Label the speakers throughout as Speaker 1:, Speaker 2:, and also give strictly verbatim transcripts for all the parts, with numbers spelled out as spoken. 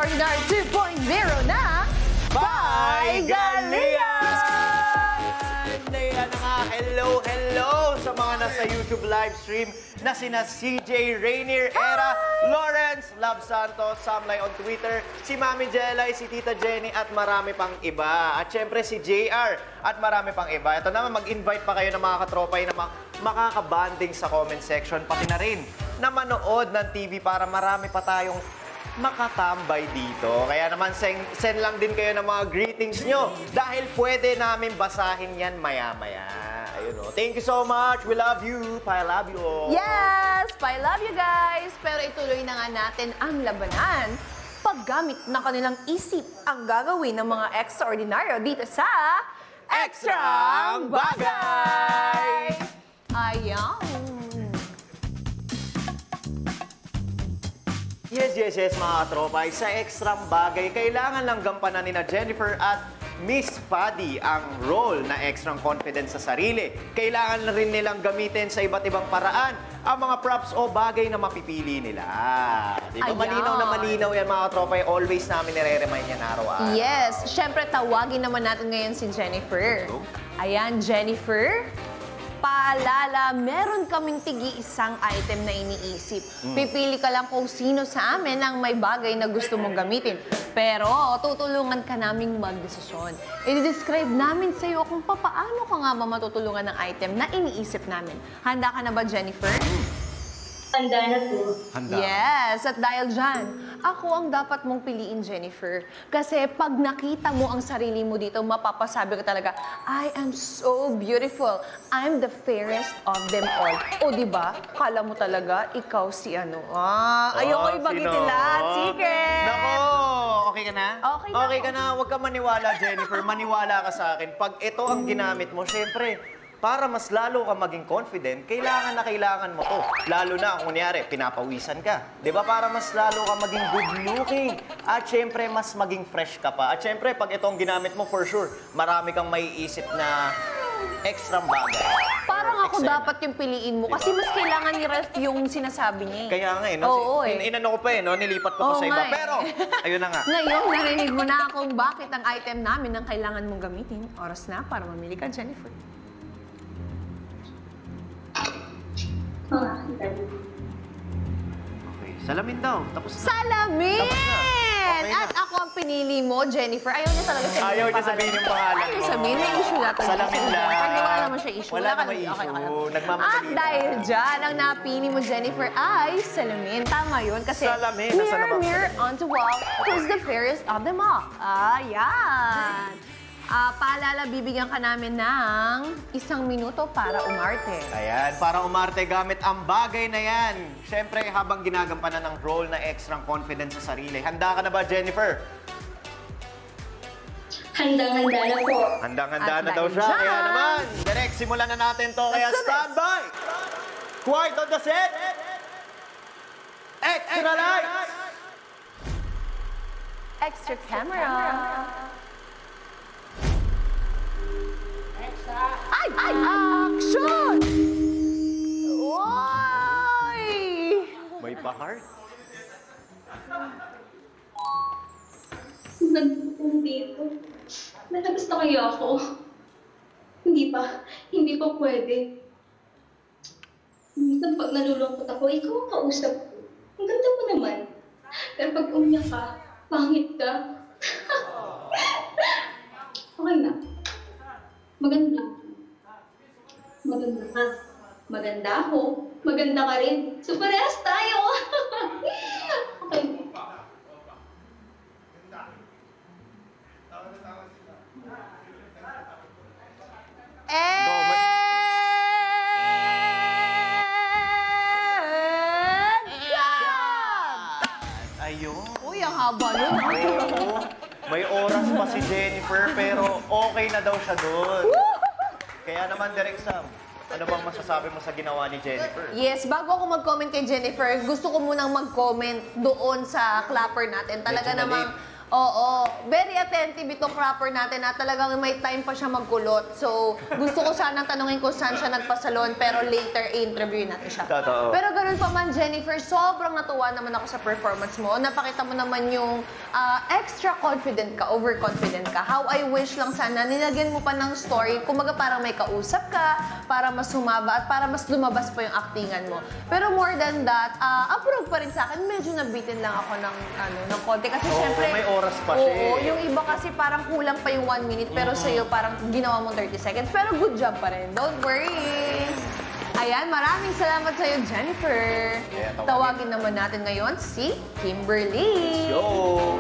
Speaker 1: Extraordinary two point oh na Paigalia!
Speaker 2: Ayan na nga, hello, hello sa mga nasa YouTube live stream na sina C J Rainier Era, Lawrence Love Santos, Samlay on Twitter, si Mami Jelay, si Tita Jenny at marami pang iba. At syempre si J R at marami pang iba. Ito naman, mag-invite pa kayo ng mga katropay na makakabanding sa comment section, pati na rin na manood ng T V para marami pa tayong makatambay dito. Kaya naman, send, send lang din kayo ng mga greetings nyo dahil pwede namin basahin yan maya-maya. Ayun o. Thank you so much. We love you. I love you all.
Speaker 1: Yes! I love you guys! Pero ituloy na nga natin ang labanan. Paggamit ng kanilang isip ang gagawin ng mga extraordinaryo dito sa Extrang Bagay! Ayan!
Speaker 2: Yes, yes, yes, mga katropay. Sa Extrang Bagay, kailangan lang gampanan ni na Jennifer at Miss Paddy ang role na extrang confidence sa sarili. Kailangan na rin nilang gamitin sa iba't ibang paraan ang mga props o bagay na mapipili nila. Di ba? Malinaw na malinaw yan, mga katropay. Always namin nire-remind yan araw-araw.
Speaker 1: Yes. Siyempre, tawagin naman natin ngayon si Jennifer. Ayan, Jennifer. Paalala, meron kaming tigi-isang item na iniisip. Mm. Pipili ka lang kung sino sa amin ang may bagay na gusto mong gamitin. Pero tutulungan ka naming magdesisyon. I-describe namin sa iyo kung paano ka nga ba matutulungan ng item na iniisip namin. Handa ka na ba, Jennifer?
Speaker 3: Handa na po.
Speaker 2: Handa.
Speaker 1: Yes, at dahil dyan, ako ang dapat mong piliin, Jennifer. Kasi pag nakita mo ang sarili mo dito, mapapasabi ka talaga, I am so beautiful. I'm the fairest of them all. O, diba? Kala mo talaga, ikaw si ano. Ah,
Speaker 2: oh,
Speaker 1: ayoko ipagitilan. Secret!
Speaker 2: Nako! Okay ka na?
Speaker 1: Okay na.
Speaker 2: Okay ka na. Huwag ka maniwala, Jennifer. Maniwala ka sa akin. Pag ito ang ginamit mo, syempre, para mas lalo ka maging confident, kailangan na kailangan mo to. Lalo na kung kunyari, pinapawisan ka. Di ba? Para mas lalo ka maging good looking. At syempre, mas maging fresh ka pa. At syempre, pag ito ang ginamit mo, for sure, marami kang maiisip na extra bagay.
Speaker 1: Parang ako Excel. Dapat yung piliin mo. Diba? Kasi mas kailangan ni Ralph yung sinasabi niya.
Speaker 2: Kaya nga eh. No?
Speaker 1: Oo,
Speaker 2: in
Speaker 1: eh.
Speaker 2: Inano ko pa eh, no? Nilipat ko
Speaker 1: Oo,
Speaker 2: pa sa iba.
Speaker 1: eh.
Speaker 2: Pero, ayun na nga.
Speaker 1: Ngayon, narinig mo na kung bakit ang item namin ang kailangan mong gamitin. Oras na para mamili ka, Jennifer.
Speaker 2: Okay, salamin daw. Tapos na.
Speaker 1: Salamin!
Speaker 2: Tapos na. Okay na.
Speaker 1: At ako ang pinili mo, Jennifer. Ayaw niya talaga sabihin
Speaker 2: Ayaw
Speaker 1: yung
Speaker 2: niya sabihin yung pangalan.
Speaker 1: Ayaw niya sabihin. May issue natin.
Speaker 2: Salamin lang.
Speaker 1: Hindi wala naman siya issue.
Speaker 2: Wala naman
Speaker 1: issue.
Speaker 2: issue.
Speaker 1: Okay, okay.
Speaker 2: Nagmamadali
Speaker 1: At dahil dyan, ang napili mo, Jennifer, ay salamin. Tama yun. Kasi
Speaker 2: salamin.
Speaker 1: mirror, mirror on the wall, who's the fairest of them all? Ayan. Uh, paalala, bibigyan ka namin ng isang minuto para umarte.
Speaker 2: Ayan, para umarte gamit ang bagay na yan. Siyempre, habang ginagampanan ng role na extra confidence sa sarili. Handa ka na ba, Jennifer?
Speaker 3: Handang-handa na po.
Speaker 2: Handang-handa na daw siya. Kaya naman, direct, simulan na natin to. Kaya standby! Quiet on the set! Extra lights!
Speaker 1: Extra camera! Ay! Ay! Action! Oy!
Speaker 2: May pa-heart?
Speaker 3: Nagpupong dito. Nalabas na kaya ako. Hindi pa. Hindi pa pwede. Minsan pag nalulungkot ako, ikaw ang kausap ko. Ang ganda mo naman. Pero pag umiyak ka, pangit ka. Okay na. Maganda. Maganda ka. Maganda ako. Maganda ka rin. So, parehas tayo. Okay.
Speaker 1: And
Speaker 2: Ayun.
Speaker 1: uy, ang haba nun.
Speaker 2: Oo. May oras pa si Jennifer, pero okay na daw siya doon. Kaya naman, Direk Sam, ano bang masasabi mo sa ginawa ni Jennifer?
Speaker 1: Yes, bago ako mag-comment kay Jennifer, gusto ko munang mag-comment doon sa clapper natin. Talaga
Speaker 2: Medyo
Speaker 1: namang, Oo, very attentive itong rapper natin na talagang may time pa siya magkulot. So, gusto ko sanang tanungin kung saan siya nagpasalon, pero later i-interview natin siya.
Speaker 2: Totoo.
Speaker 1: Pero ganun pa man, Jennifer, sobrang natuwa naman ako sa performance mo. Napakita mo naman yung uh, extra confident ka, overconfident ka. How I wish lang sana, nilagyan mo pa ng story, kumaga parang may kausap ka, para mas humaba at para mas lumabas pa yung actingan mo. Pero more than that, uh, approve pa rin sa akin, medyo nabitin lang ako ng, ano, ng konti. Kasi
Speaker 2: Oo,
Speaker 1: syempre,
Speaker 2: may oras pa siya.
Speaker 1: Oo, yung iba kasi parang kulang pa yung one minute, pero sa'yo parang ginawa mo thirty seconds. Pero good job pa rin. Don't worry. Ayan, maraming salamat sa'yo, Jennifer.
Speaker 2: Yeah, tawagin.
Speaker 1: Tawagin naman natin ngayon si Kimberly.
Speaker 2: Yo!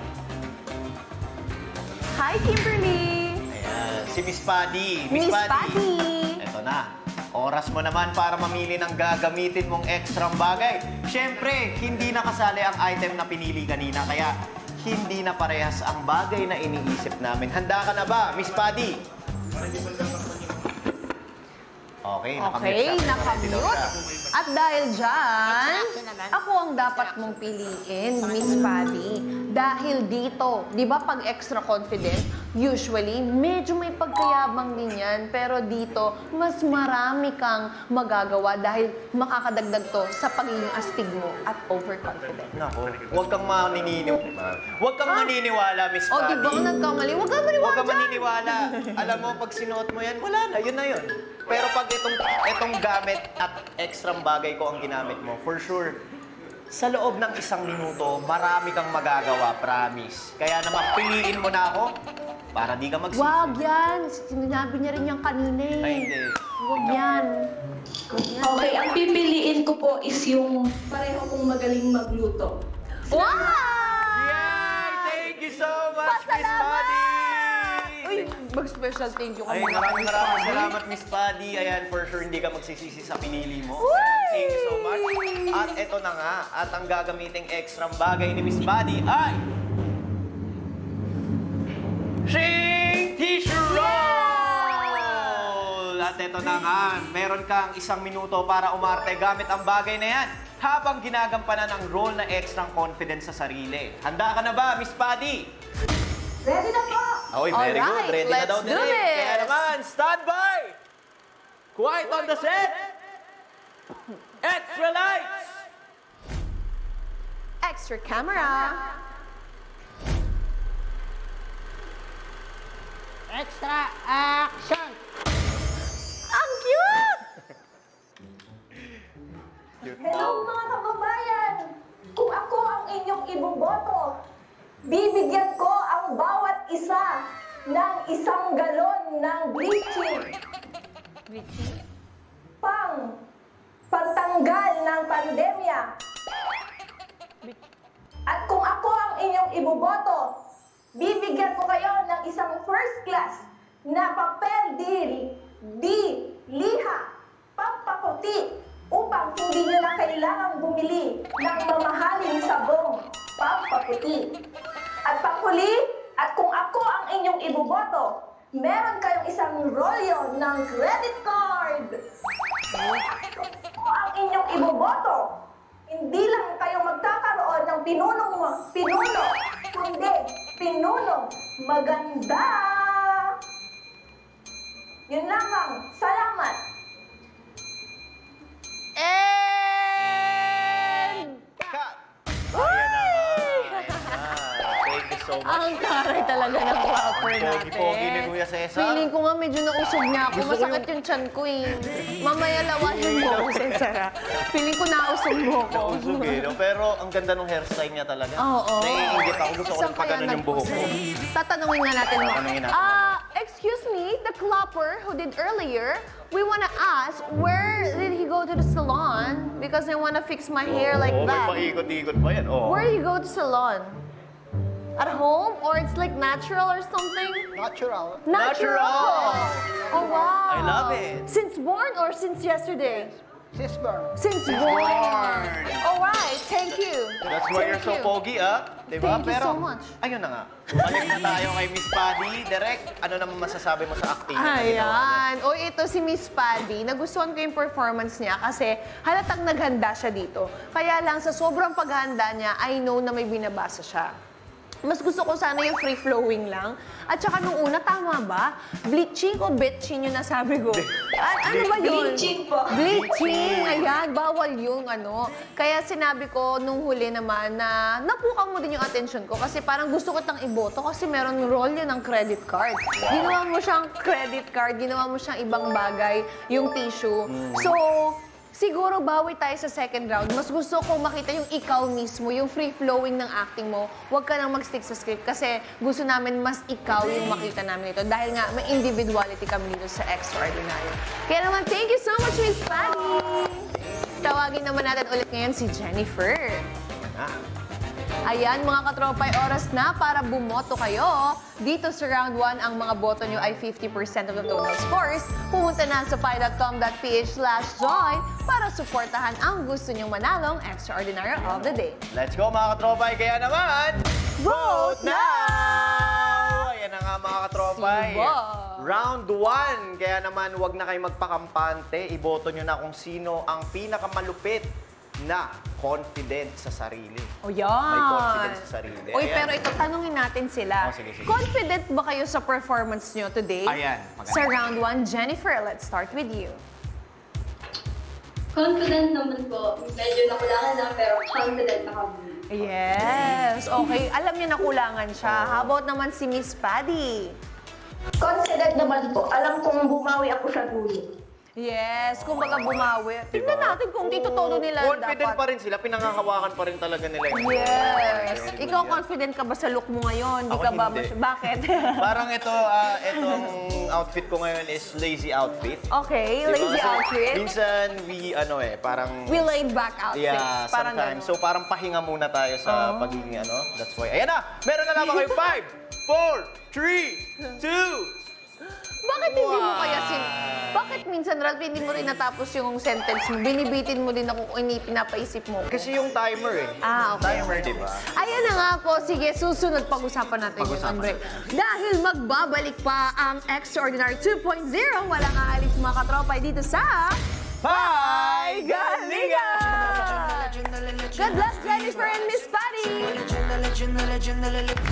Speaker 1: Hi, Kimberly.
Speaker 2: Ayan, si Miss Paddy.
Speaker 1: Miss Paddy.
Speaker 2: Ito na. Oras mo naman para mamili ng gagamitin mong ekstrang bagay. Siyempre, hindi nakasali ang item na pinili kanina, kaya hindi na parehas ang bagay na iniisip namin. Handa ka na ba, Miss Paddy? Okay, nakamute
Speaker 1: Okay,
Speaker 2: siya.
Speaker 1: nakamute. At dahil dyan, ako ang dapat mong piliin, Miss Paddy. Dahil dito, di ba pag extra confident, usually, medyo may pagkayabang din yan. Pero dito, mas marami kang magagawa dahil makakadagdag to sa pagiging astig mo at overconfident.
Speaker 2: Nako, huwag kang maniniwala. Huwag kang
Speaker 1: Ah?
Speaker 2: maniniwala, Miss
Speaker 1: O,
Speaker 2: Paddy.
Speaker 1: di ba kung nagkamali? Huwag kang maniwala
Speaker 2: Huwag kang
Speaker 1: dyan.
Speaker 2: maniniwala. Alam mo, pag sinuot mo yan, wala na, yun na yun. Pero pag itong, itong gamit at ekstrang bagay ko ang ginamit mo, for sure, sa loob ng isang minuto, marami kang magagawa, promise. Kaya naman, piliin mo na ako para di ka magsisi.
Speaker 1: Wag yan. Sinabi niya rin yan kanina eh.
Speaker 2: Ay, hindi.
Speaker 1: Huwag yan. Huwag yan.
Speaker 3: Okay, ang pipiliin ko po is yung pareho kong magaling magluto.
Speaker 1: Wow!
Speaker 2: Yay! Thank you so much, Miss
Speaker 1: Pasalamat!
Speaker 2: Paddy!
Speaker 1: Uy, mag-special thank you ka
Speaker 2: Ay,
Speaker 1: muna,
Speaker 2: maraming
Speaker 1: Miss
Speaker 2: maraming
Speaker 1: Paddy.
Speaker 2: salamat, Miss Paddy. Ayan, for sure, hindi ka magsisisi sa pinili mo.
Speaker 1: Uy!
Speaker 2: Thank you so much. At eto na nga, at ang gagamiting ekstrang bagay ni Miss Paddy ay... Shing Tissue Roll! At eto na nga, meron kang isang minuto para umarte gamit ang bagay na yan habang ginagampanan ang role na ekstrang confidence sa sarili. Handa ka na ba, Miss Paddy?
Speaker 3: Ready na po!
Speaker 2: Oy, very
Speaker 1: Alright,
Speaker 2: good. Ready na
Speaker 1: let's
Speaker 2: daw
Speaker 1: do
Speaker 2: direct.
Speaker 1: this.
Speaker 2: Kaya naman, stand by! Quiet on the set! Extra lights!
Speaker 1: Extra camera.
Speaker 4: Extra action!
Speaker 1: Ang cute!
Speaker 3: Hello mga kababayan! Kung ako ang inyong iboboto, bibigyan ko ang bawat isa ng isang galon ng bleaching. Pang pantanggal ng pandemya. At kung ako ang inyong iboboto, bibigyan ko kayo ng isang first class na papel di, di liha, pampaputi, upang hindi nyo na kailangang bumili ng mamahaling sabong pampaputi. At panghuli, at kung ako ang inyong iboboto, meron kayong isang rolyo ng credit card. Kung ako ang inyong iboboto, hindi lang kayo magkakaroon ng pinunong pinuno, kundi pinunong maganda. Yun lamang. Salamat.
Speaker 1: And...
Speaker 2: Cut! Ayan na nga. Ayan na. Thank you so much.
Speaker 1: Ang taray talaga ng rapper
Speaker 2: Ang
Speaker 1: natin.
Speaker 2: pogi-pogi ni Kuya Cesar.
Speaker 1: Feeling ko nga medyo nausog niya ako.
Speaker 2: Gusto ko
Speaker 1: Masakit
Speaker 2: yung-
Speaker 1: yung tiyan ko eh. Mamaya lawahin mo ako, Cesar. ah. Feeling ko nausog mo ako.
Speaker 2: Nausog eh. no? Pero ang ganda ng hairstyle niya talaga.
Speaker 1: Oo.
Speaker 2: Naiingit ako. Gusto ko
Speaker 1: Saan
Speaker 2: rin pag
Speaker 1: kaya
Speaker 2: ganun yung buhok mo.
Speaker 1: nagpose? Tatanungin nga natin mo.
Speaker 2: Tatanungin natin.
Speaker 1: Ah, excuse me, the clapper who did earlier, we wanna ask, where did he go to the salon? Because I wanna fix my hair like
Speaker 2: Oo,
Speaker 1: that.
Speaker 2: may paikot-ikot pa yan. Oo.
Speaker 1: Where do you go to salon? At home? Or it's like natural or something?
Speaker 4: Natural.
Speaker 2: Natural!
Speaker 1: Oh, wow.
Speaker 2: I love it.
Speaker 1: Since born or since yesterday?
Speaker 4: Sisborn.
Speaker 1: Since
Speaker 2: Since
Speaker 1: born.
Speaker 2: born.
Speaker 1: All right, thank you.
Speaker 2: That's why you're so
Speaker 1: Thank you.
Speaker 2: pogi, ah. Diba?
Speaker 1: Thank you
Speaker 2: Pero,
Speaker 1: so much.
Speaker 2: ayun na nga. Balik na tayo kay Miss Paddy. Direct, ano naman masasabi mo sa acting na ginawa niya?
Speaker 1: Ayan. O ito si Miss Paddy. Nagustuhan ko yung performance niya kasi halatang naghanda siya dito. Kaya lang sa sobrang paghahanda niya, I know na may binabasa siya. Mas gusto ko sana yung free-flowing lang. At saka nung una, tama ba? Bleaching o betching yung nasabi ko? A- ano ba yun?
Speaker 3: Bleaching po.
Speaker 1: Bleaching! Ayan, bawal yung ano. Kaya sinabi ko nung huli naman na napukaw mo din yung attention ko kasi parang gusto ko tang iboto kasi meron role yun ng credit card. Ginawa mo siyang credit card, ginawa mo siyang ibang bagay, yung tissue. So, siguro bawi tayo sa second round. Mas gusto ko makita yung ikaw mismo, yung free-flowing ng acting mo. Huwag ka nang mag-stick sa script kasi gusto namin mas ikaw yung makita namin ito. Dahil nga, may individuality kami dito sa Extraordinary. Kaya naman, thank you so much, Miss Patty! Tawagin naman natin ulit ngayon si Jennifer. Ayan, mga katropay, oras na para bumoto kayo. Dito sa round one, ang mga boto nyo ay fifty percent of the total scores. Pumunta na sa pi dot com dot p h slash join para suportahan ang gusto nyong manalong Extraordinary of the Day.
Speaker 2: Let's go mga katropay, kaya naman,
Speaker 1: Vote now!
Speaker 2: Ayan na nga mga katropay.
Speaker 1: Sibo.
Speaker 2: Round one, kaya naman huwag na kayo magpakampante. Iboto nyo na kung sino ang pinakamalupit na confident sa sarili.
Speaker 1: O yan!
Speaker 2: May confidence sa sarili.
Speaker 1: Uy,
Speaker 2: Ayan.
Speaker 1: pero ito, tanungin natin sila.
Speaker 2: Oh, sige, sige.
Speaker 1: Confident ba kayo sa performance nyo today?
Speaker 2: Ayan, maganda.
Speaker 1: Sa round one, Jennifer, let's start with you.
Speaker 5: Confident naman po. Medyo nakulangan lang pero confident na kami.
Speaker 1: Yes! Okay, alam niya na kulangan siya. How about naman si Miss Paddy?
Speaker 3: Confident naman po. Alam kong bumawi ako sa dulo.
Speaker 1: Yes, kung baga bumawi. Tignan natin kung dito todo nila
Speaker 2: Confident
Speaker 1: dapat.
Speaker 2: pa rin sila, pinangahawakan pa rin talaga nila. yung-
Speaker 1: Yes.
Speaker 2: Ayun,
Speaker 1: Ikaw
Speaker 2: yan.
Speaker 1: confident ka ba sa look mo ngayon? Di
Speaker 2: Ako
Speaker 1: ka ba?
Speaker 2: hindi.
Speaker 1: mas- Bakit?
Speaker 2: Parang ito, ah, itong outfit ko ngayon is lazy outfit.
Speaker 1: Okay,
Speaker 2: Diba?
Speaker 1: lazy
Speaker 2: Kasi
Speaker 1: outfit.
Speaker 2: Minsan, we, ano eh, parang...
Speaker 1: We laid back outfits.
Speaker 2: Yeah,
Speaker 1: parang
Speaker 2: sometimes.
Speaker 1: ganun.
Speaker 2: So, parang pahinga muna tayo sa
Speaker 1: Oh.
Speaker 2: pagiging ano. That's why. Ayan na! Meron na lamang kayo. five, four, three, two,
Speaker 1: Bakit hindi mo kaya sin... Bakit minsan, Ralph, hindi mo rin natapos yung sentence mo? Binibitin mo din ako kung ini pinapaisip mo.
Speaker 2: Kasi yung timer eh.
Speaker 1: Ah, okay.
Speaker 2: Timer, di ba?
Speaker 1: Ayan na nga po. Sige, susunod pag-usapan natin yun, Andre. Dahil magbabalik pa ang Extraordinary two point oh, walang aalis mga katropay dito sa...
Speaker 2: Bye!
Speaker 1: Galiga! God bless Jennifer and Miss Patty!